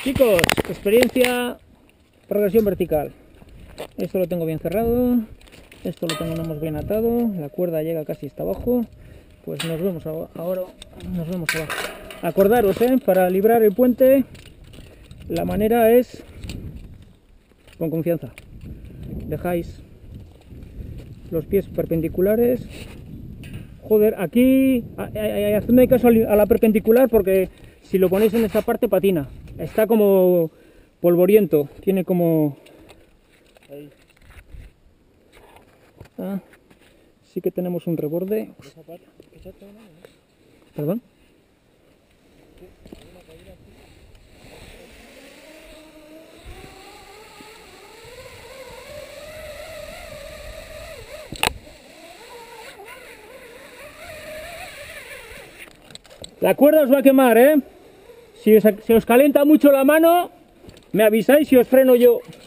Chicos, experiencia, progresión vertical. Esto lo tengo bien cerrado, esto lo tenemos bien atado, la cuerda llega casi hasta abajo. Pues nos vemos ahora, nos vemos abajo. Acordaros, para librar el puente, la manera es con confianza. Dejáis los pies perpendiculares. Joder, aquí hacedme caso a la perpendicular, porque si lo ponéis en esta parte patina. Está como polvoriento, tiene como... Ahí. Sí que tenemos un reborde. ¿Perdón? La cuerda os va a quemar, Si os calienta mucho la mano, me avisáis y os freno yo.